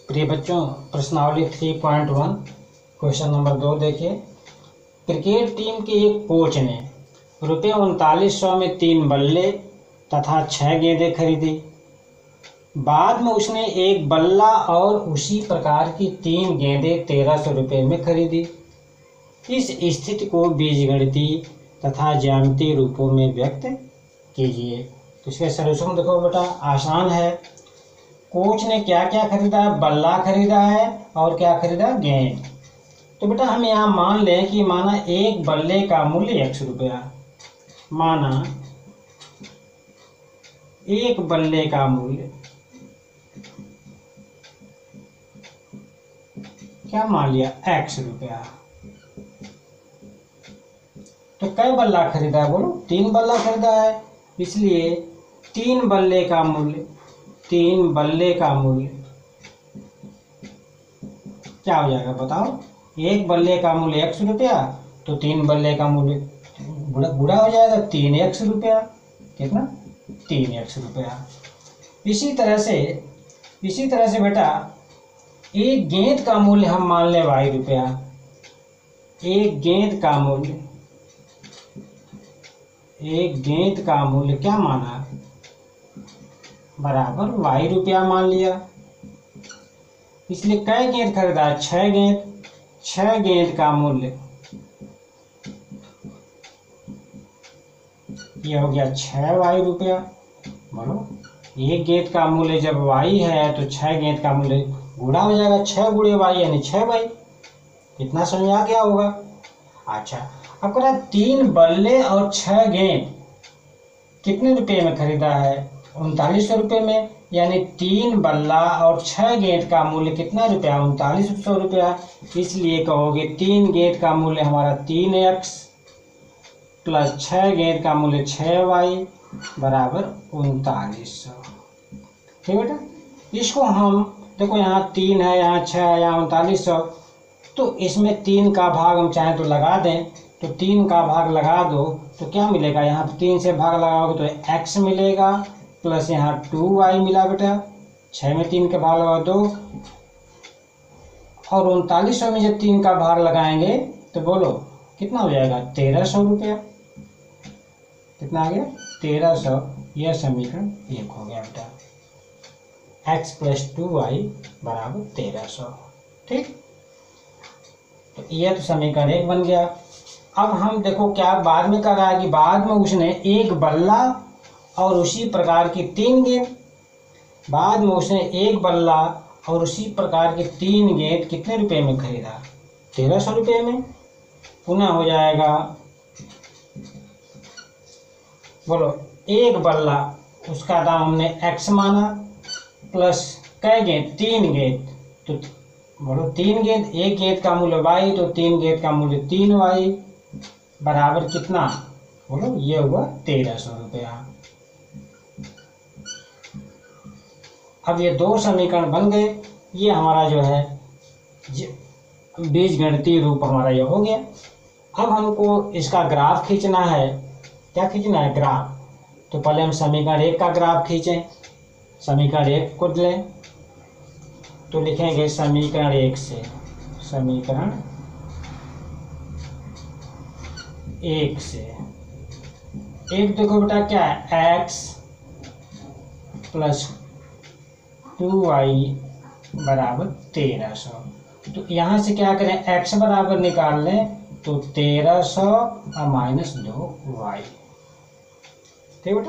प्रिय बच्चों, प्रश्नावली 3.1 क्वेश्चन नंबर 2 देखिए। क्रिकेट टीम के एक कोच ने ₹3900 में 3 बल्ले तथा 6 गेंदें खरीदी। बाद में उसने एक बल्ला और उसी प्रकार की 3 गेंदें ₹1300 में खरीदी। इस स्थिति को बीजगणितीय तथा ज्यामितीय रूपों में व्यक्त कीजिए। तो इसका सलूशन देखो बेटा, आसान है। कोच ने क्या क्या खरीदा है? बल्ला खरीदा है और क्या खरीदा? गेंद। तो बेटा हम यहाँ मान लें कि माना एक बल्ले का मूल्य ₹100। माना एक बल्ले का मूल्य क्या मान लिया? ₹100। तो कै बल्ला खरीदा है? बोलो, 3 बल्ला खरीदा है, इसलिए 3 बल्ले का मूल्य क्या हो जाएगा बताओ? एक बल्ले का मूल्य ₹100, तो 3 बल्ले का मूल्य गुणा हो जाएगा 3x कितना? 3x। इसी तरह से बेटा एक गेंद का मूल्य हम मान लें ₹y। एक गेंद का मूल्य क्या माना? बराबर ₹y मान लिया। इसलिए कै गेंद खरीदा? 6 गेंद। 6 गेंद का मूल्य ये हो गया ₹6। बोलो, एक गेंद का मूल्य जब y है तो 6 गेंद का मूल्य गुणा हो जाएगा 6 गुणे y यानी 6y। इतना समझ आ गया होगा। अच्छा, अब कह रहा 3 बल्ले और 6 गेंद कितने रुपए में खरीदा है? ₹3900 में, यानी 3 बल्ला और 6 गेंद का मूल्य कितना रुपया? ₹3900। इसलिए कहोगे 3 गेंद का मूल्य हमारा 3x प्लस 6 गेंद का मूल्य 6y बराबर 3900। ठीक बेटा, इसको हम देखो, यहाँ 3 है, यहाँ 6 है, यहाँ 3900। तो इसमें 3 का भाग हम चाहें तो लगा दें, तो 3 का भाग लगा दो तो क्या मिलेगा? यहाँ 3 से भाग लगाओगे तो x मिलेगा, प्लस यहाँ 2y मिला बेटा। 6 में 3 का भाग लगा 2, और 3900 में जब 3 का भाग लगाएंगे तो बोलो कितना हो जाएगा? ₹1300। कितना आ गया? 1300। यह समीकरण 1 हो गया बेटा। x प्लस 2y बराबर 1300। ठीक, तो यह तो समीकरण 1 बन गया। अब हम देखो क्या बाद में कर रहा है कि बाद में उसने एक बल्ला और उसी प्रकार की 3 गेंद, बाद में उसने एक बल्ला और उसी प्रकार की 3 गेंद कितने रुपए में खरीदा? ₹1300 में। पुनः हो जाएगा, बोलो, एक बल्ला उसका दाम हमने x माना, प्लस कै गेंद? 3 गेंद। तो बोलो 3 गेंद, एक गेंद का मूल्य y, तो 3 गेंद का मूल्य 3y बराबर कितना? बोलो, ये हुआ ₹1300। अब ये 2 समीकरण बन गए। ये हमारा जो है बीजगणितीय रूप हमारा ये हो गया। अब हमको इसका ग्राफ खींचना है। क्या खींचना है? ग्राफ। तो पहले हम समीकरण 1 का ग्राफ खींचें। समीकरण 1 को लें तो लिखेंगे समीकरण 1 से, समीकरण 1 से एक देखो बेटा क्या है? x प्लस 2y बराबर 1300। तो यहाँ से क्या करें? x बराबर निकाल लें, तो 1300 और माइनस 2y। ठीक बेटा।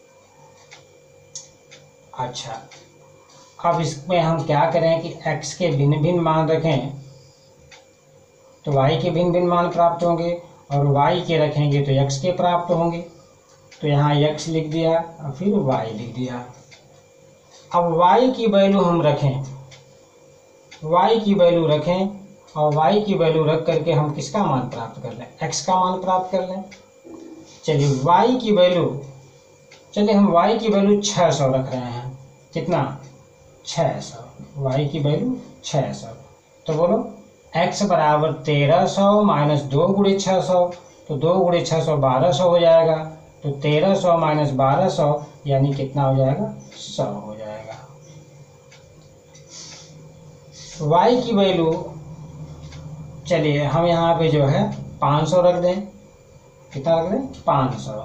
अच्छा, अब इसमें हम क्या करें कि x के भिन्न भिन्न मान रखें तो y के भिन्न भिन्न मान प्राप्त होंगे, और y के रखेंगे तो x के प्राप्त होंगे। तो यहाँ x लिख दिया और फिर y लिख दिया। अब y की वैल्यू हम रखें, y की वैल्यू रखें, और y की वैल्यू रख करके हम किसका मान प्राप्त कर लें? x का मान प्राप्त कर लें। चलिए y की वैल्यू, हम y की वैल्यू 600 रख रहे हैं। कितना? 600। y की वैल्यू 600। तो बोलो x बराबर 1300 माइनस 2 गुणे 600, तो 2 गुणे 600 1200 हो जाएगा। तो 1300 माइनस 1200 यानी कितना हो जाएगा? 100 हो जाएगा। y की वैल्यू, चलिए हम यहाँ पे जो है 500 रख दें। कितना रख दें? 500।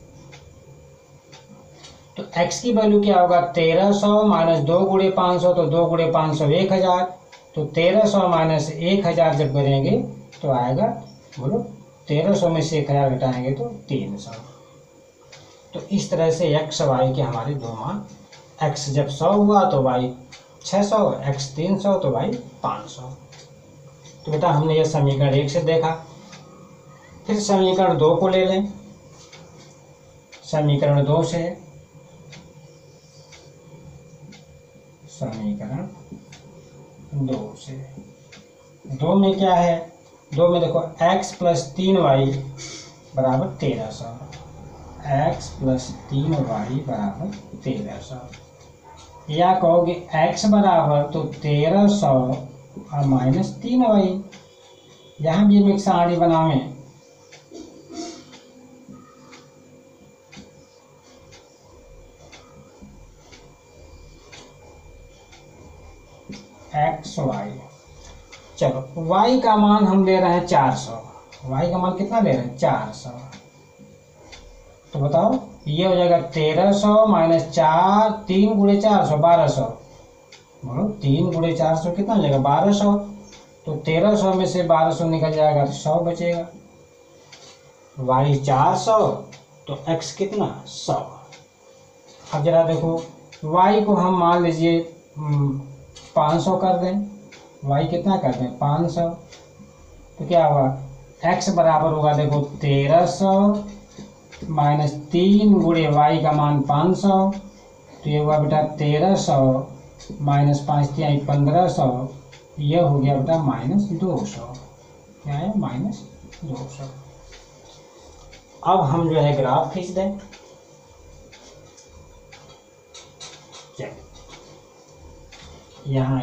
तो x की वैल्यू क्या होगा? 1300 माइनस 2 गुणे 500, तो 2 गुणे 500 1000। तो 1300 माइनस 1000 जब करेंगे तो आएगा, बोलो 1300 में से 1000 घटाएंगे तो 300। तो इस तरह से x y के हमारे दो मान, x जब 100 हुआ तो y 600, x 300 तो y 500। तो बेटा हमने ये समीकरण 1 से देखा। फिर समीकरण 2 को ले लें। समीकरण 2 से, समीकरण 2 से, 2 में क्या है? 2 में देखो x प्लस 3y बराबर 1300, x प्लस 3y बराबर 1300, या कहोगे x बराबर तो 1300 और माइनस 3y। यहाँ भी हम एक सारणी बनावें। एक्स वाई, चलो y का मान हम ले रहे हैं 400। y का मान कितना ले रहे हैं? 400। तो बताओ ये हो जाएगा 1300 माइनस 4, 3 गुणे 400 1200। बोलो 3 गुणे 400 कितना हो जाएगा? 1200। तो 1300 में से 1200 निकल जाएगा तो 100 बचेगा। y 400 तो x कितना? 100। अब जरा देखो y को हम मान लीजिए 500 कर दें। y कितना कर दें? 500। तो क्या होगा? x बराबर होगा, देखो 1300 माइनस 3 गुणे y का मान 500। तो ये हुआ बेटा 1300 माइनस 5 3 1500, ये हो गया बेटा माइनस 200। क्या है? माइनस 200। अब हम जो है ग्राफ खींच दें। यहाँ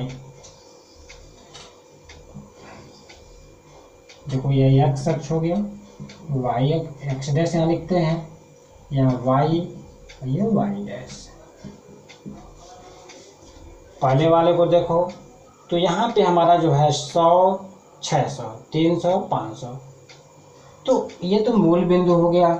देखो ये x अक्ष हो गया, y एक्स डैश यहाँ लिखते हैं, यहाँ y, ये y डैश। पहले वाले को देखो तो यहाँ पे हमारा जो है 100 600 300 500, तो ये तो मूल बिंदु हो गया।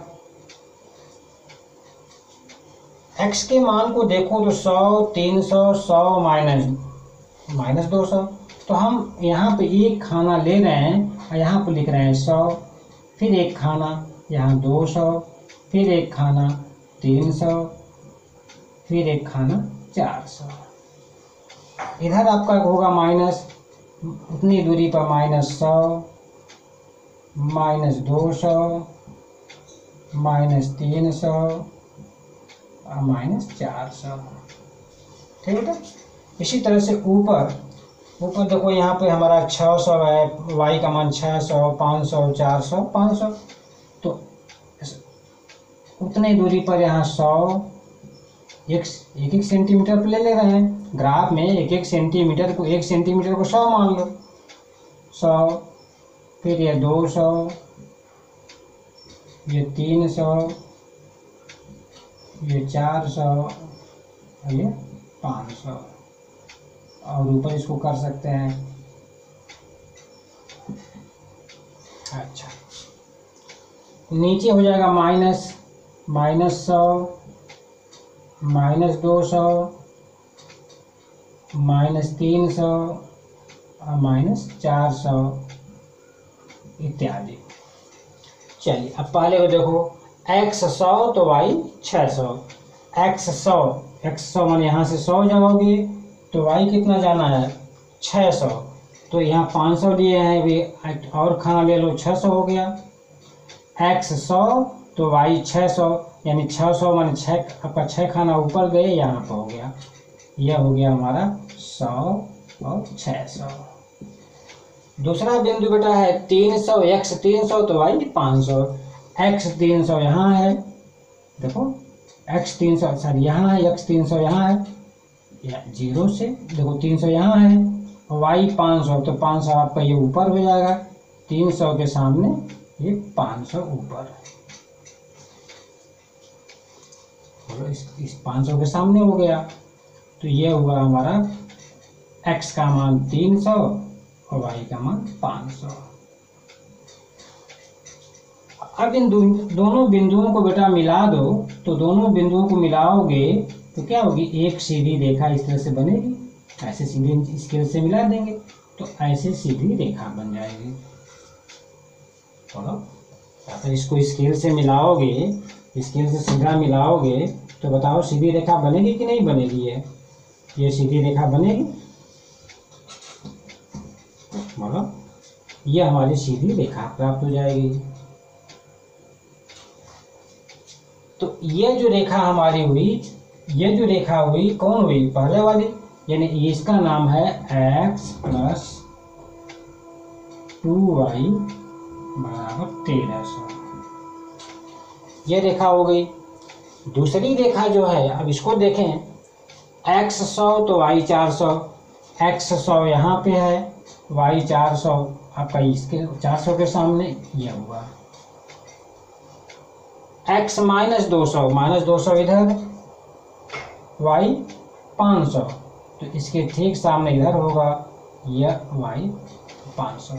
x के मान को देखो तो 100 300 100 माइनस 200। तो हम यहाँ पे एक खाना ले रहे हैं और यहाँ पे लिख रहे हैं 100, फिर एक खाना यहाँ 200, फिर एक खाना 300, फिर एक खाना 400। इधर आपका होगा माइनस, उतनी दूरी पर माइनस 100, माइनस 200, माइनस 300 और माइनस 400। ठीक है। इसी तरह से ऊपर देखो यहाँ पे हमारा 600 है, y का मान 600 500 400 500। तो उतने दूरी पर यहाँ 100 एक सेंटीमीटर पर ले रहे हैं। ग्राफ में एक सेंटीमीटर को 100 मान लो। 100, फिर ये 200, ये 300, ये 400, ये 500, और ऊपर इसको कर सकते हैं। अच्छा, नीचे हो जाएगा माइनस 100, माइनस 200, माइनस 300 और माइनस 400 इत्यादि। चलिए अब पहले को देखो x 100 तो y 600। x 100 मान यहाँ से 100 जाओगे तो y कितना जाना है? 600। तो यहाँ 500 लिए हैं, भी और खाना ले लो, 600 हो गया। x 100 तो y 600, यानी 600 मान 6, आपका 6 खाना ऊपर गए, यहाँ पर हो गया। यह हो गया हमारा 100 और 600। दूसरा बिंदु बेटा है 300, x 300 तो y 500। x 300 यहाँ है, देखो x 300 सॉरी यहाँ है, x 300 यहाँ है, या 0 से देखो 300 यहाँ है, और y 500 तो 500 आपका ये ऊपर हो जाएगा। 300 के सामने ये 500 ऊपर, इस 500 के सामने हो गया। तो ये हुआ हमारा x का मान 300 और y का मान 500। अब इन दोनों बिंदुओं को बेटा मिला दो, तो दोनों बिंदुओं को मिलाओगे तो क्या होगी, एक सीधी रेखा इस तरह से बनेगी। ऐसे सीधे स्केल से मिला देंगे तो ऐसे सीधी रेखा बन जाएगी। थोड़ा अगर इसको स्केल से मिलाओगे, स्केल से सीधा मिलाओगे तो बताओ सीधी रेखा बनेगी कि नहीं बनेगी? ये सीधी रेखा बनेगी? बोलो, ये हमारी सीधी रेखा प्राप्त हो जाएगी। तो ये जो रेखा हमारी हुई, ये जो रेखा हुई कौन हुई? पहले वाली, यानी इसका नाम है x + 2y = 1300। ये रेखा हो गई। दूसरी रेखा जो है, अब इसको देखें, x 100 तो y 400, x 100 यहाँ पे है, y 400 आपका इसके 400 के सामने ये हुआ। x - 200 इधर, y 500 तो इसके ठीक सामने इधर होगा यह y 500।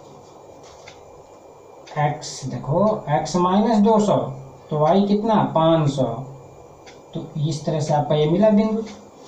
x देखो, x - 200 तो y कितना? 500। तो इस तरह से आपका ये मिला बिंदु।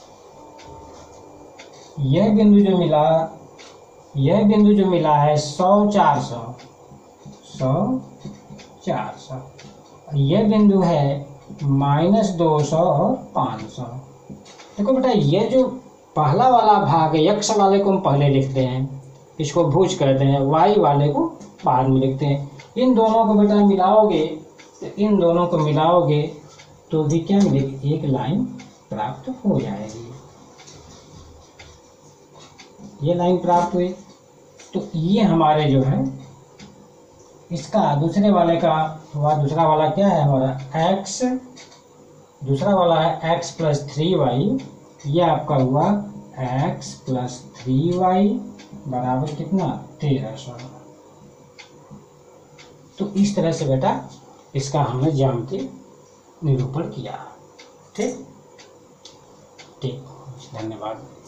यह बिंदु जो मिला, यह बिंदु जो मिला है 100 400, 100 400। यह बिंदु है -200 और 500। देखो बेटा, ये जो पहला वाला भाग है, x वाले को हम पहले लिखते हैं, इसको भुज करते हैं, y वाले को बाद में लिखते हैं। इन दोनों को बेटा मिलाओगे, तो इन दोनों को मिलाओगे तो भी क्या मिलेगी? एक लाइन प्राप्त हो जाएगी। ये लाइन प्राप्त हुई। तो ये हमारे जो है, इसका दूसरे वाले का हुआ। दूसरा वाला क्या है हमारा? x, दूसरा वाला है x + 3y। ये आपका हुआ x + 3y = कितना? 1300। तो इस तरह से बेटा इसका हमने ज्यामितीय निरूपण किया। ठीक, धन्यवाद।